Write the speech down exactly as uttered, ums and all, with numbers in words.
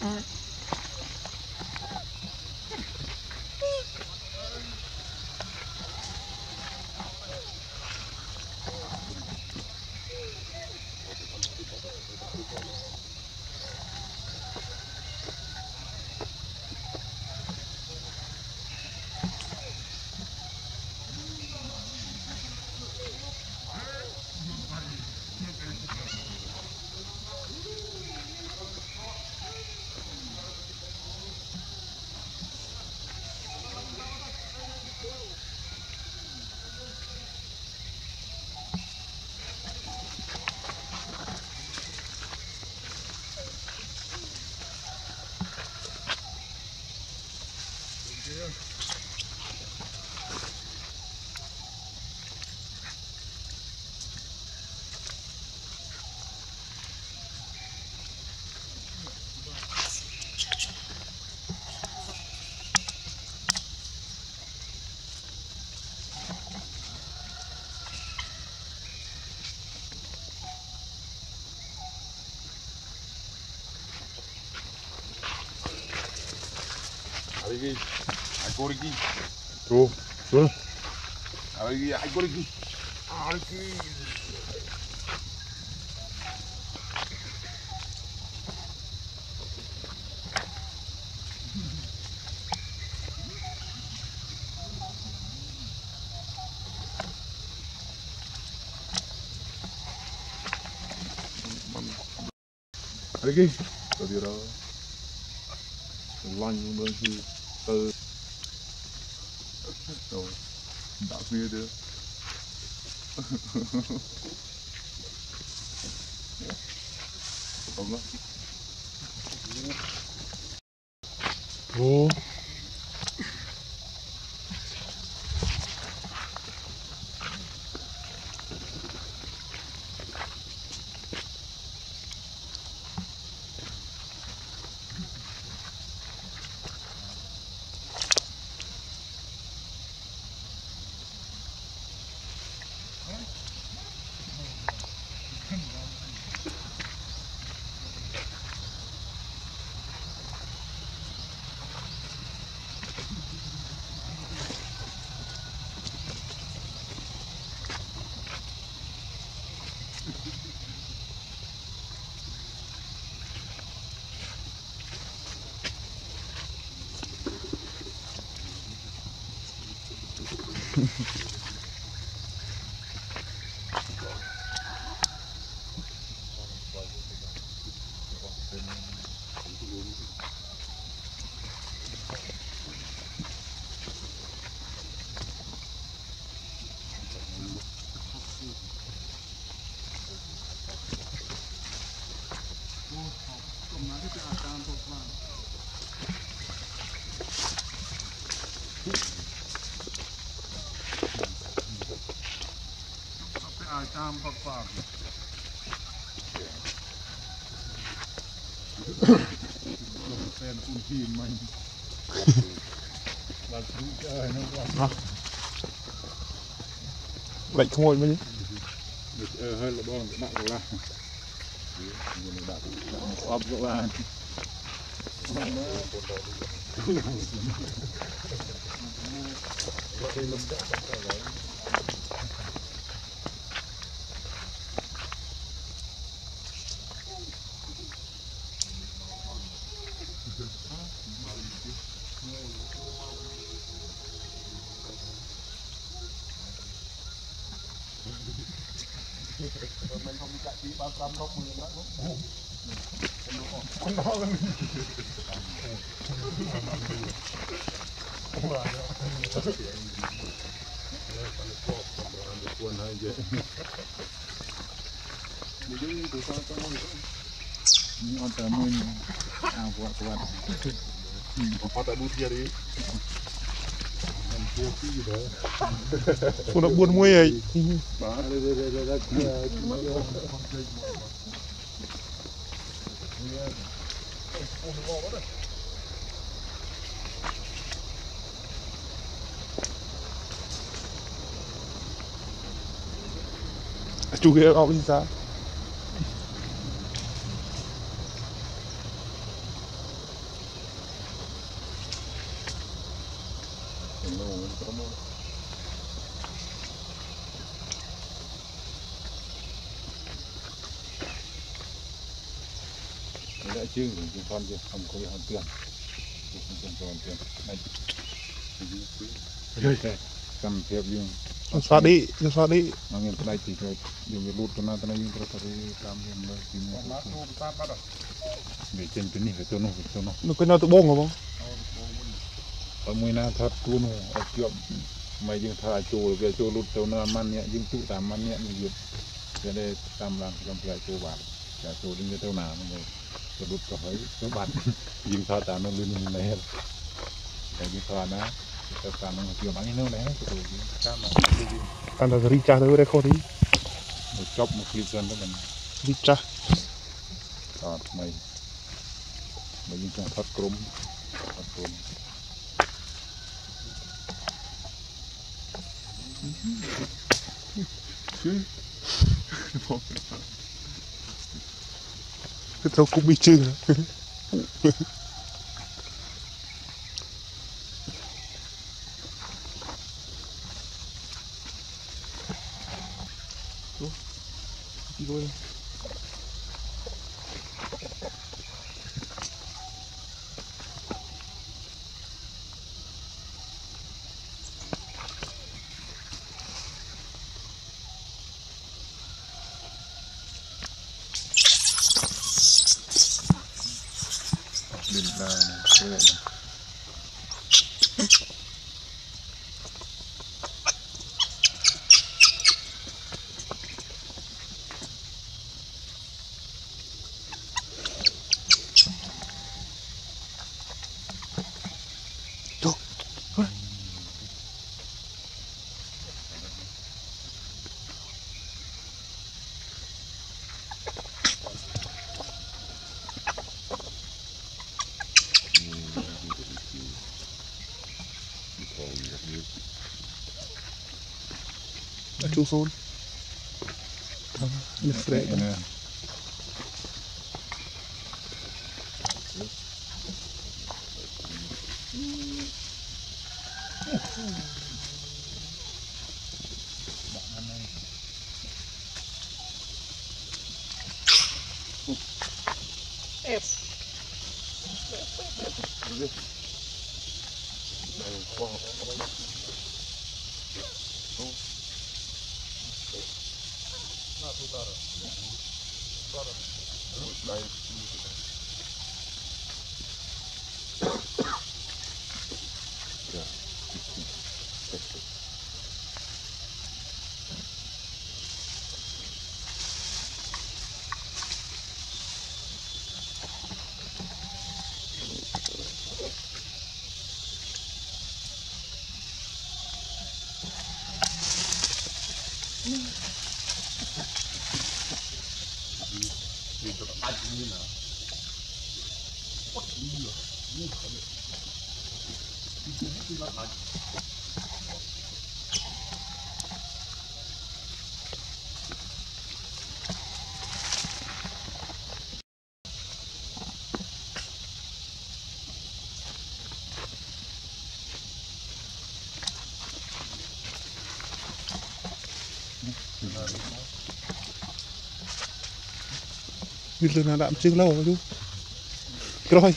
Lagi, aku lagi. Tuh, tuh. Lagi, aku lagi. Lagi. Lagi. Tadi dah. Lăn luôn chứ. Từ. Rồi. Đã bia được. Không đó. Ồ. Tam pakpak. Pen pun tim main. Lalu cái nó Lạnh không ngồi mấy. Ờ hơi là bon bạn của la. Bạn ốp của bạn. Mình không chạy đi ba trăm lốc mười lắm. Con đó lên. Ini on tamunya, ah buat buat. Apa tak butir đi. Cô đã buồn muối ấy. Chú kia ông đi ra. đã chứ chúng con chưa không có hoàn tiền không cần hoàn tiền này cầm phép dương xóa đi xóa đi nó nghe đây thì rồi dùng cái lút nó tới đây nhưng tôi phải làm gì nữa thì để trên cái này phải tôi nó phải tôi nó nó cái nào tự bông không ở mùi na thật luôn ở chuyện mày dương thà chùa về chùa lút tôi nó man nhẹ dương tụ tạm man nhẹ như vậy đây tam làm trong cái chùa bạn cả chùa đến cái tàu nào này cái lút có thấy cái bạn dương thà tạm nó lên này cái dương thà nó cái tạm nó kiểu bắn như thế này cái tạm mà anh là đi cha tới đây khó tí một chốc một clip dân đó mình đi cha à mày mày dương thà thoát crom thoát crom cái thâu cũng bị chư đi thôi bên là cái này chú phun nước đấy nè như là đạm trưng lâu chú rồi